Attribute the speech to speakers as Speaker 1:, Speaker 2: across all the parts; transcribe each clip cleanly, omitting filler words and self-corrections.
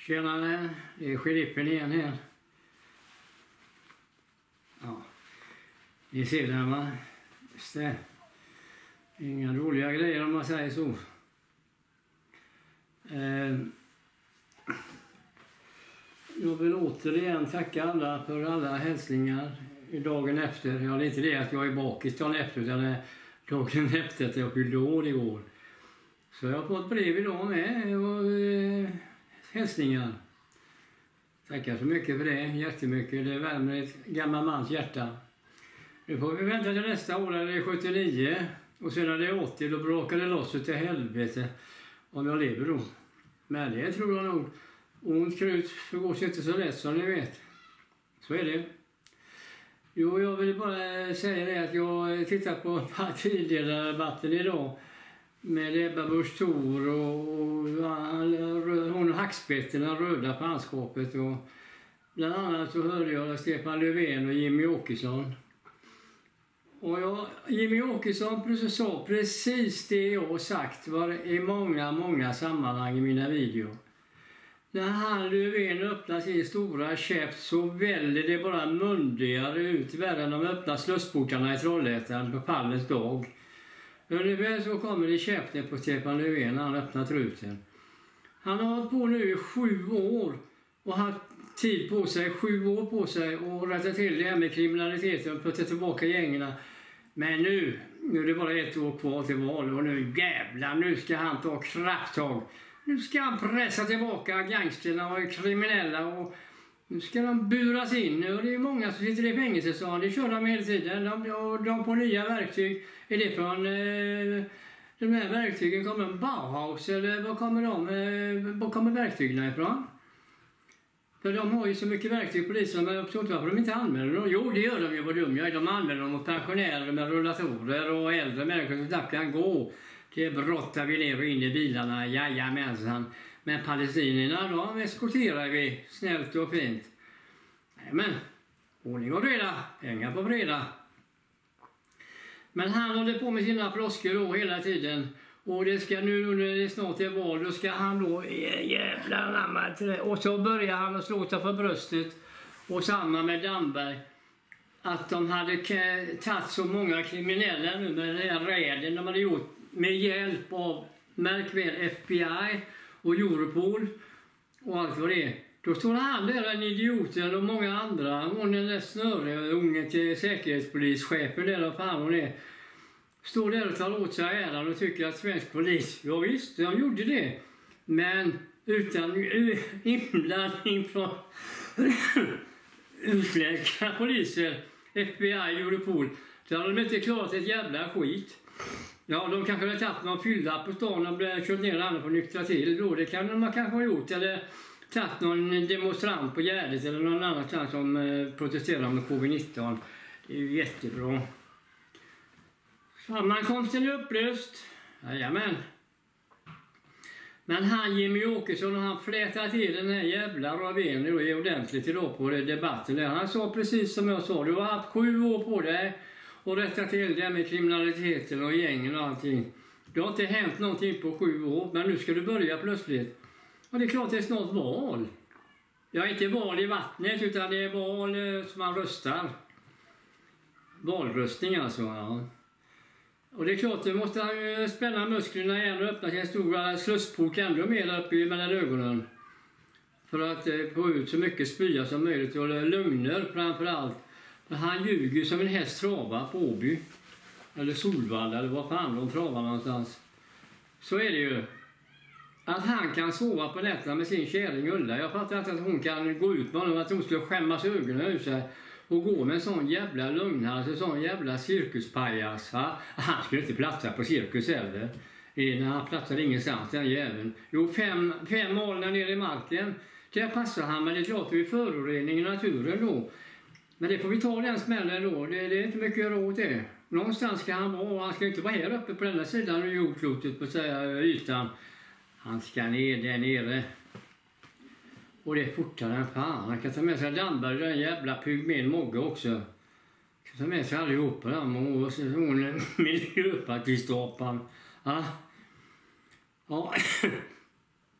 Speaker 1: Tjenare, det är sheriffen igen här. Ja, ni ser den va? Just det. Inga roliga grejer om man säger så. Jag vill återigen tacka alla för alla hälsningar dagen efter. Ja, det är inte det att jag är bakis dagen efter, utan det är dagen efter att jag fyllde år igår. Så jag har fått brev idag med och hälsningar. Tackar så mycket för det, jättemycket. Det värmer ett gammal mans hjärta. Nu får vi vänta till nästa år, när det är 79. Och sen när det är 80, då brakar det loss till helvete. Om jag lever då. Men det tror jag nog. Ont krut förgås inte så lätt som ni vet. Så är det. Jo, jag vill bara säga det att jag tittar på partiledardebatten idag. Med Ebba Busch Thor och hon och hackspetten, den röda panskapet. Och bland annat så hörde jag Stefan Löfven och Jimmy Åkesson. Och Jimmy Åkesson sa precis det jag sagt i många sammanhang i mina videor. När han Löfven öppnar sin stora käft så väljer det bara mundigare ut värre än de öppnar slussportarna i Trollhättan på Pallens dag. Ungefär så kommer det käften på Stefan Löfven när han öppnar truten. Han har hållit på nu i 7 år och haft tid på sig, 7 år på sig och rätta till det här med kriminaliteten och putta tillbaka gängerna. Men nu är det bara 1 år kvar till val och nu jävlar, nu ska han ta krafttag. Nu ska han pressa tillbaka gangsterna och kriminella och nu ska de buras in. Och det är många som sitter i fängelse, så det kör de hela tiden. De får nya verktyg. Är det från de här verktygen kommer en Bauhaus eller var kommer verktygen ifrån? För de har ju så mycket verktyg polisen, men jag tror inte varför de inte använder dem. Jo, det gör de ju, vad dum jag är. De använder dem mot pensionärer med rullatorer och äldre människor som knappt kan gå. Det brottar vi ner och in i bilarna, jajamensan. Men palestinierna, de eskorterar vi snällt och fint. Men ordning och reda, pengar på breda. Men han håller på med sina floskor då hela tiden. Och det ska nu när det snart är val, då ska han då jävlar namma till det. Och så börjar han att slå sig för bröstet. Och samma med Damberg. Att de hade tagit så många kriminella nu med den här räden de hade gjort. Med hjälp av, märk väl, FBI och Europol och allt vad det är. Då står han där, en idioten och många andra. Hon är den snöre, ungen till säkerhetspolischefen där och fan hon är. Står där och tar åt sig äran och tycker att svensk polis, ja visst, de gjorde det. Men utan inblandning från utländska poliser, FBI, Europol, så hade de inte klarat ett jävla skit. Ja, de kanske hade tagit någon fylla på stan och kört ner andra på nyktra till. Då, det kan man kanske ha gjort. Eller tagit någon demonstrant på Gärdet eller någon annanstans som protesterar mot covid-19. Det är ju jättebra. Sammankomsten är upplöst. Jajamän. Men han Jimmy Åkesson och han flätar till den här jävla Löfven och är ordentligt idag på debatten där. Han sa precis som jag sa. Du har haft 7 år på dig och rätta till det med kriminaliteten och gängen och allting. Det har inte hänt någonting på 7 år, men nu ska du börja plötsligt. Och det är klart det är snart val. Ja, inte val i vattnet, utan det är val som man röstar. Valröstning alltså, ja. Och det är klart, du måste spänna musklerna igen och öppna sin stora slussport ännu mer upp mellan ögonen. För att få ut så mycket spya som möjligt och lögner framför allt. Han ljuger som en häst travar på Åby. Eller Solvalla, eller vad fan de travar någonstans. Så är det ju. Att han kan sova på nätterna med sin kärring Ulla. Jag fattar inte att hon kan gå ut med honom, att hon skulle skämmas ögonen ur sig. Och gå med en sån jävla lögnhals, en sån jävla cirkuspajas. Han skulle inte platsa på cirkus heller. Han platsade ingenstans, den jäveln. Jo, 5 mål ner i marken. Där passar han, men det är klart det är förorening i naturen då. Men det får vi ta den smällen då. Det är inte mycket råd det. Någonstans ska han vara. Han ska inte vara här uppe på den här sidan av jordklotet på ytan. Han ska ner där nere. Och det är fortare än fan. Han kan ta med sig Damberg, den jävla pygmen Mogge också. Han kan ta med sig allihopa. Hon miljöpartistapan. Ja.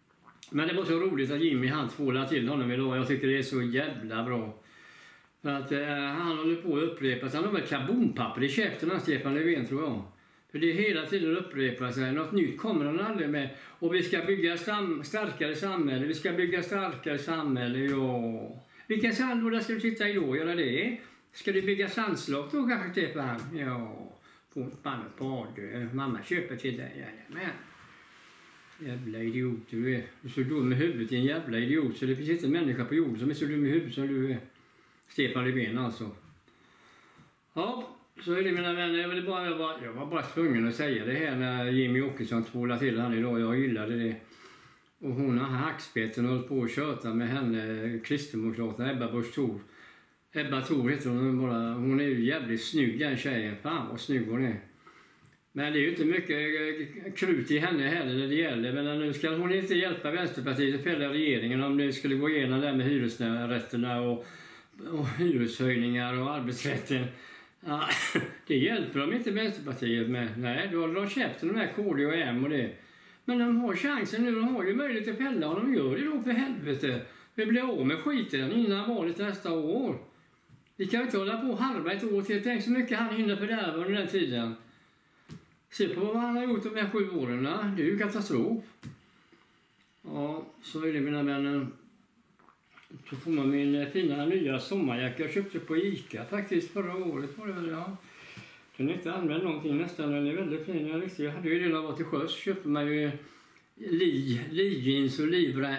Speaker 1: Men det var så roligt att Jimmy han tvålade till honom idag. Jag tycker det är så jävla bra. För att han håller på att upprepa sig. Han har väl karbonpapper i käften, Stefan Löfven, tror jag. För det är hela tiden att upprepa sig. Något nytt kommer han aldrig med. Och vi ska bygga starkare samhälle. Vi ska bygga starkare samhälle, ja. Vilken sandlåda ska du sitta i då och göra det? Ska du bygga sandslott då kanske, Stefan? Ja, få ett band och bad. Mamma köper till dig. Jajamän. Jävla idiot du är. Du är så dum i huvudet, en jävla idiot. Så det finns inte en människa på jorden som är så dum i huvudet som du är. Stefan Löfven alltså. Ja, så är det mina vänner. Jag var bara tvungen att säga det här när Jimmy Åkesson tvålade till han idag. Jag gillade det. Och hon har hackspetten och hållit på att köta med henne, Kristdemokraterna, Ebba Busch Thor. Ebba Thor heter hon bara. Hon är ju jävligt snygg den tjejen. Fan vad snygg hon är. Men det är ju inte mycket krut i henne heller när det gäller. Men nu ska hon inte hjälpa Vänsterpartiet att fälla regeringen om det skulle gå igenom där med hyresrätterna och hyreshöjningar och arbetsrätten. Ja, det hjälper de inte Vänsterpartiet med. Nej, då har de käften de här KD och M och det. Men de har chansen nu, de har ju möjlighet att fälla och de gör det då för helvete. Vi blir av med skiten innan valet nästa år. Vi kan inte hålla på och harva ett år till. Tänk så mycket han hinner fördärva under den tiden. Se på vad han har gjort de här 7 åren. Det är ju katastrof. Ja, så är det mina vänner. Så får man min fina nya sommarjacka. Jag köpte på Ica faktiskt förra året. Var det väl, ja. Den är inte använd någonting nästan. Den är väldigt fin. Jag hade ju redan varit till sjöss. Köpte man ju Lee-jeans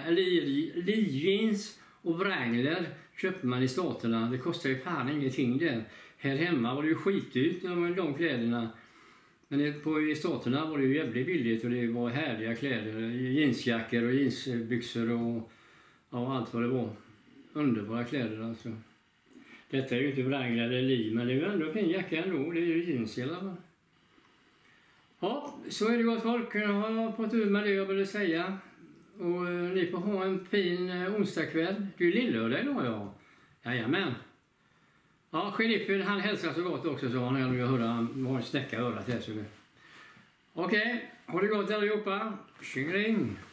Speaker 1: och Wrangler köpte man i staterna. Det kostar ju fan ingenting det. Här hemma var det ju skitdyrt med de kläderna. Men i staterna var det ju jävligt billigt och det var härliga kläder. Jeansjackor och jeansbyxor och allt vad det var. Underbara kläder alltså. Detta är ju inte Wrangler eller Lee, men det är ju ändå en fin jacka ändå. Det är ju jeans i alla fall. Ja, så är det gott folk. Jag har fått ur med det jag ville säga. Och ni får ha en fin onsdagkväll. Det är ju lillördag idag, ja. Jajamän. Ja, sheriffen han hälsar så gott också, så han nu hörde han var en snäcka örat här. Okej, ha det gott allihopa. Tjingeling.